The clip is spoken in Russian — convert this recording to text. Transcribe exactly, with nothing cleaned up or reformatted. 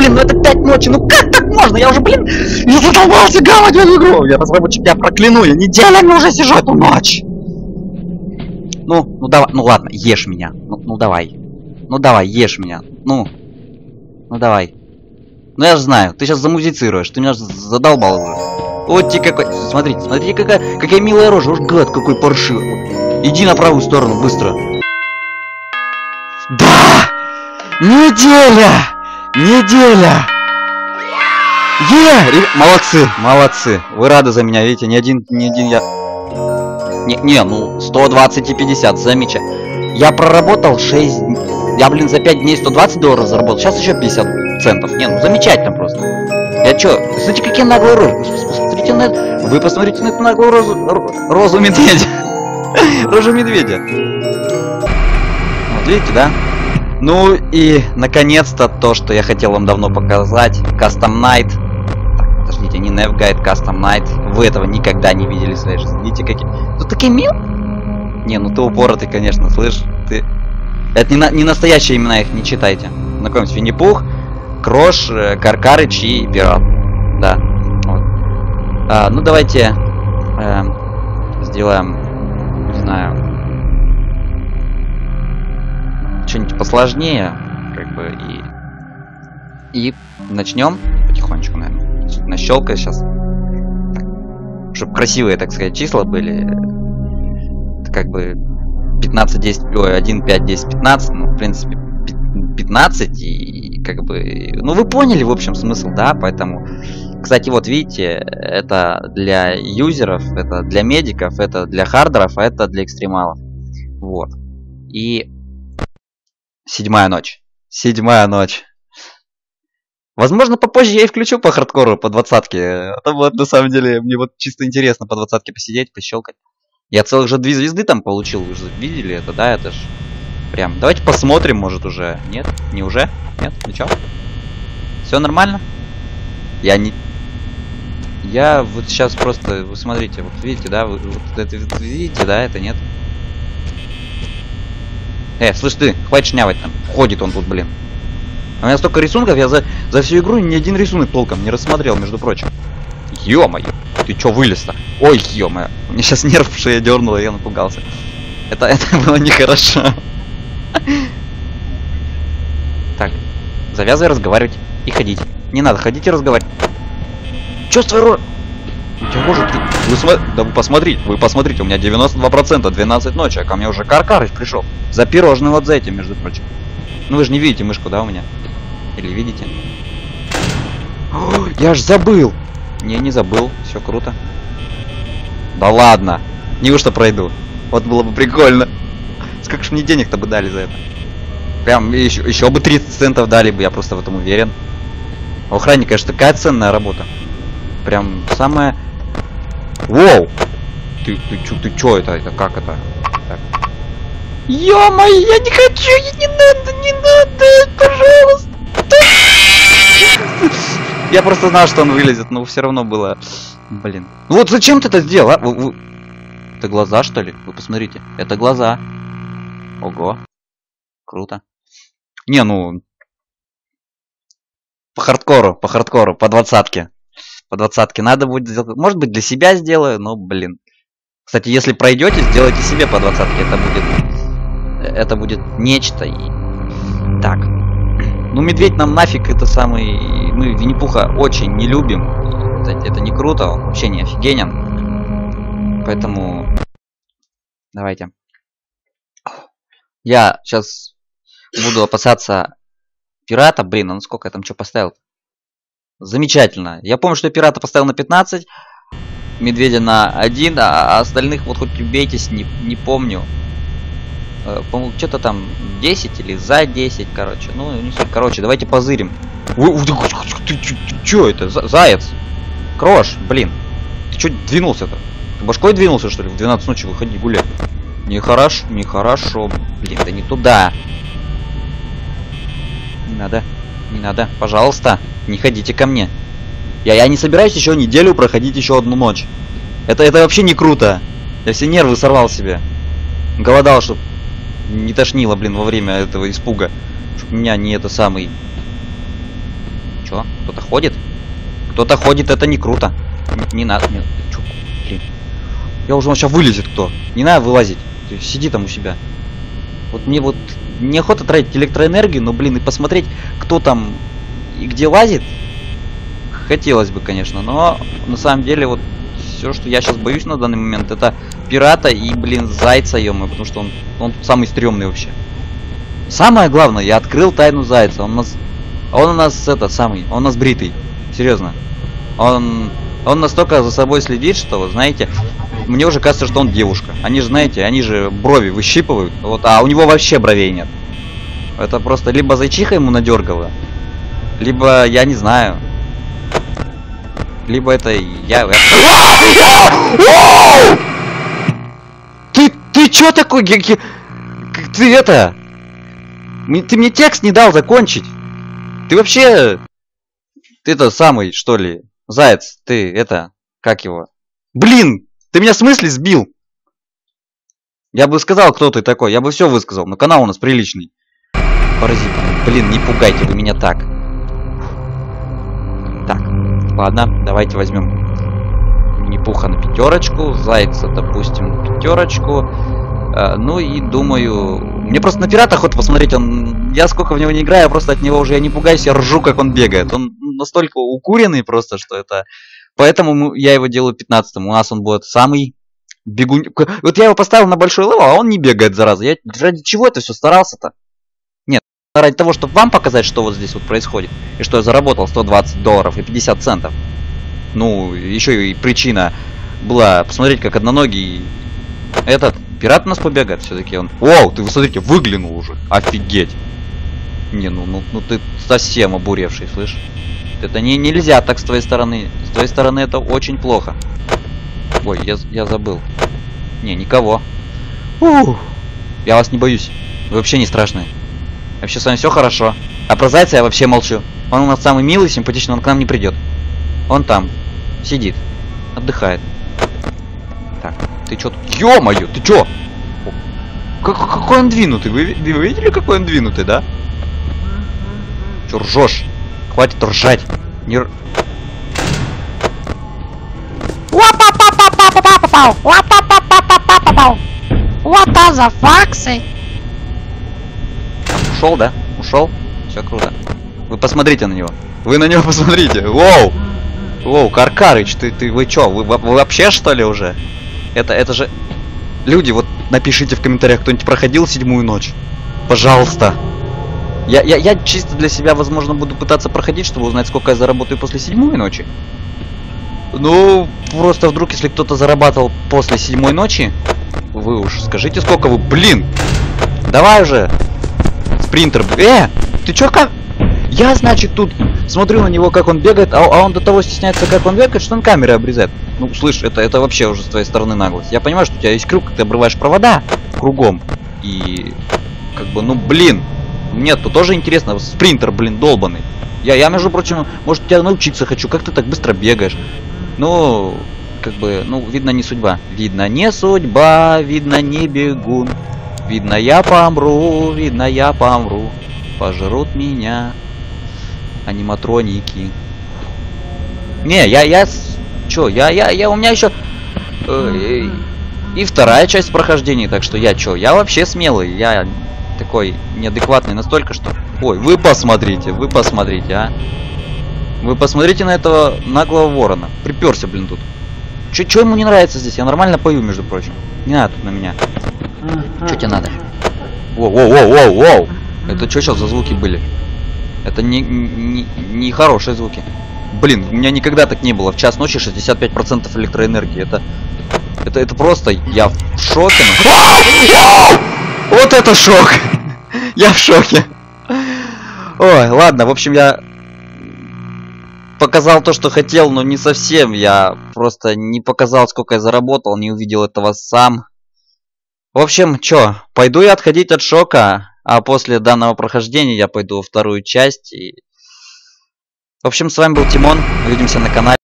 блин, ну это пять ночи, ну как так можно? Я уже, блин, я задолбался гамать в эту игру. Я разработчик, я прокляну, я неделями уже сижу эту ночь. Ну, ну давай, ну ладно, ешь меня. Ну, ну давай. Ну давай, ешь меня. Ну. Ну давай. Ну я же знаю, ты сейчас замузицируешь, ты меня задолбал уже. Вот тебе какой. Смотрите, смотрите, какая, какая милая рожа. Уж гад какой паршивый. Иди на правую сторону, быстро. Да! Неделя! Неделя! Е! Молодцы, молодцы. Вы рады за меня, видите, ни один, ни один я. Не, не, ну сто двадцать и пятьдесят, замечательно. Я проработал шесть. Я, блин, за пять дней сто двадцать долларов заработал. Сейчас еще пятьдесят центов. Не, ну замечательно просто. Я чё? Смотрите, какие наглые рожи. Посмотрите на это. Вы посмотрите на эту наглую розу. Розу медведя. Рожу медведя. Вот видите, да? Ну и наконец-то то, что я хотел вам давно показать. Custom Night. Так, подождите, не Nav Guide, Custom Night. Вы этого никогда не видели в своей жизни. Видите, какие. Тут такие мил. Не, ну ты упоротый, конечно, слышь. Ты. Это не, на... не настоящие имена, их не читайте. Знакомьтесь, Винни-Пух, Крош, Каркарыч и Пират. Да. Вот. А, ну давайте э, сделаем, не знаю, что-нибудь посложнее, как бы, и и начнем потихонечку, наверное. Нащелкаю сейчас, чтобы красивые, так сказать, числа были. Это как бы пятнадцать, десять, ой, один, пять, десять, пятнадцать, ну, в принципе, пятнадцать, и, и как бы, ну, вы поняли, в общем, смысл, да, поэтому, кстати, вот, видите, это для юзеров, это для медиков, это для хардеров, а это для экстремалов, вот, и седьмая ночь, седьмая ночь, возможно, попозже я и включу по хардкору, по двадцатке, это вот, на самом деле, мне вот чисто интересно по двадцатке посидеть, пощелкать. Я целых же две звезды там получил, вы же видели это, да, это ж прям. Давайте посмотрим, может уже. Нет? Не уже? Нет? Ничего? Все нормально? Я не... Я вот сейчас просто, вы смотрите, вот видите, да, вы вот это видите, да, это нет? Э, слышь ты, хватит шнявать там. Ходит он тут, блин. У меня столько рисунков, я за, за всю игру ни один рисунок толком не рассмотрел, между прочим. Ё-моё, ты чё вылез-то? Ой, ё-моё, мне сейчас нерв в шее дернуло, я напугался. Это, это было нехорошо. Так, завязывай разговаривать и ходить. Не надо ходить и разговаривать. Чё с твоей рожей? У тебя рожа, ты... Вы смо... Да вы посмотрите, вы посмотрите, у меня девяносто два процента, двенадцать ночи, а ко мне уже Каркарыч пришел. За пирожный вот за этим, между прочим. Ну вы же не видите мышку, да, у меня? Или видите? О, я ж забыл! Не, не забыл, все круто. Да ладно, неужто пройду? Вот было бы прикольно. Сколько ж мне денег-то бы дали за это? Прям еще, еще бы тридцать центов дали бы, я просто в этом уверен. У охранника, конечно, такая ценная работа. Прям самая... Воу! Ты, ты, чё, ты чё это? Это как это? Ё-моё, я не хочу, я не надо, не надо, пожалуйста. Я просто знал, что он вылезет, но все равно было... Блин. Ну вот зачем ты это сделал, а? Вы, вы... Это глаза, что ли? Вы посмотрите. Это глаза. Ого. Круто. Не, ну... По хардкору, по хардкору, по двадцатке. По двадцатке надо будет сделать... Может быть, для себя сделаю, но, блин. Кстати, если пройдете, сделайте себе по двадцатке. Это будет... Это будет нечто. И... Так. Ну, медведь нам нафиг, это самый... Мы Винни-Пуха очень не любим. Это, это не круто, он вообще не офигенен. Поэтому... Давайте. Я сейчас буду опасаться пирата. Блин, а ну сколько я там что поставил? Замечательно. Я помню, что я пирата поставил на пятнадцать. Медведя на один, а остальных вот хоть убейтесь, не, не помню. По-моему, что-то там десять или за десять, короче. Ну, не суть. Короче, давайте позырим. Ты чё это? Заяц? Крош, блин. Ты чё двинулся-то? Ты башкой двинулся, что ли? В двенадцать ночи выходи гулять. Нехорошо, нехорошо. Блин, да не туда. Не надо, не надо. Пожалуйста, не ходите ко мне. Я, я не собираюсь еще неделю проходить еще одну ночь. Это, это вообще не круто. Я все нервы сорвал себе. Голодал, чтоб не тошнило, блин, во время этого испуга. Чтоб меня не это самый... Чё? Кто-то ходит? Кто-то ходит, это не круто. Не, не надо. Не, чё? Блин. Я уже, он сейчас вылезет кто. Не надо вылазить. Ты сиди там у себя. Вот мне вот неохота тратить электроэнергию, но, блин, и посмотреть, кто там и где лазит, хотелось бы, конечно. Но на самом деле вот все, что я сейчас боюсь на данный момент, это пирата и, блин, зайца, ё-моё, потому что он, он тут самый стрёмный вообще. Самое главное, я открыл тайну зайца. Он у нас, он у нас это самый, он у нас бритый, серьезно. Он, он настолько за собой следит, что, знаете, мне уже кажется, что он девушка. Они же, знаете, они же брови выщипывают, вот, а у него вообще бровей нет. Это просто либо зайчиха ему надергала, либо я не знаю, либо это я. Ты, ты чё такой? Ты это? Ты мне текст не дал закончить. Ты вообще... Ты это самый, что ли? Заяц, ты это... Как его? Блин! Ты меня в смысле сбил? Я бы сказал, кто ты такой. Я бы все высказал. Но канал у нас приличный. Паразит. Блин, не пугайте вы меня так. Так. Ладно, давайте возьмем Непуха на пятерочку. Зайца, допустим, пятерочку. А, ну и думаю... Мне просто на пирата охота посмотреть. Он... Я сколько в него не играю, просто от него уже я не пугаюсь, я ржу, как он бегает. Он настолько укуренный просто, что это... Поэтому я его делаю пятнадцатым. У нас он будет самый бегун... Вот я его поставил на большой левел, а он не бегает, зараза. Я ради чего это все старался-то? Нет, ради того, чтобы вам показать, что вот здесь вот происходит. И что я заработал сто двадцать долларов и пятьдесят центов. Ну, еще и причина была посмотреть, как одноногий этот пират у нас побегает все-таки. Он... Оу, ты, вы смотрите, выглянул уже. Офигеть. Не, ну, ну, ну ты совсем обуревший, слышь? Это не, нельзя так с твоей стороны. С твоей стороны это очень плохо. Ой, я, я забыл. Не, никого. Ух. Я вас не боюсь. Вы вообще не страшные. Вообще с вами все хорошо. А про зайца я вообще молчу. Он у нас самый милый, симпатичный, он к нам не придет. Он там. Сидит. Отдыхает. Так, ты чё? Ё-моё, ты чё? Как, какой он двинутый? Вы, вы видели, какой он двинутый, да? Чё ржёшь? Хватит ржать. Не р... What the fuck? Ушел, да? Ушел? Все круто. Вы посмотрите на него. Вы на него посмотрите. Воу! Воу, Каркарыч, ты, ты, вы чё? Вы, вы вообще что ли уже? Это, это же... Люди, вот напишите в комментариях, кто-нибудь проходил седьмую ночь. Пожалуйста. Я, я, я чисто для себя, возможно, буду пытаться проходить, чтобы узнать, сколько я заработаю после седьмой ночи. Ну, просто вдруг, если кто-то зарабатывал после седьмой ночи, вы уж скажите, сколько вы... Блин! Давай уже! Спринтер... Э! Ты чё, как... Я, значит, тут смотрю на него, как он бегает, а, а он до того стесняется, как он бегает, что он камеры обрезает. Ну, слышь, это, это вообще уже с твоей стороны наглость. Я понимаю, что у тебя есть крюк, ты обрываешь провода кругом. И... Как бы, ну, блин... Нет, тут тоже интересно. Спринтер, блин, долбаный. Я, я, между прочим, может, тебя научиться хочу. Как ты так быстро бегаешь? Ну, как бы, ну, видно, не судьба. Видно, не судьба, видно, не бегун. Видно, я помру, видно, я помру. Пожрут меня аниматроники. Не, я, я... Чё, я, я, я, у меня еще... Э, и вторая часть прохождения, так что я чё? Я вообще смелый, я... Такой неадекватный настолько, что... Ой, вы посмотрите, вы посмотрите, а. Вы посмотрите на этого наглого ворона. Приперся, блин, тут. Чё, чё ему не нравится здесь? Я нормально пою, между прочим. Не надо тут на меня. Чё тебе надо? Воу, воу, воу, воу, воу. Это что сейчас за звуки были? Это не, не, не хорошие звуки. Блин, у меня никогда так не было. В час ночи шестьдесят пять процентов электроэнергии. Это... Это, это просто... Я в шоке. Вот это шок! Я в шоке. Ой, ладно, в общем, я показал то, что хотел, но не совсем. Я просто не показал, сколько я заработал, не увидел этого сам. В общем, чё, пойду я отходить от шока, а после данного прохождения я пойду во вторую часть. И... В общем, с вами был Тимон, увидимся на канале.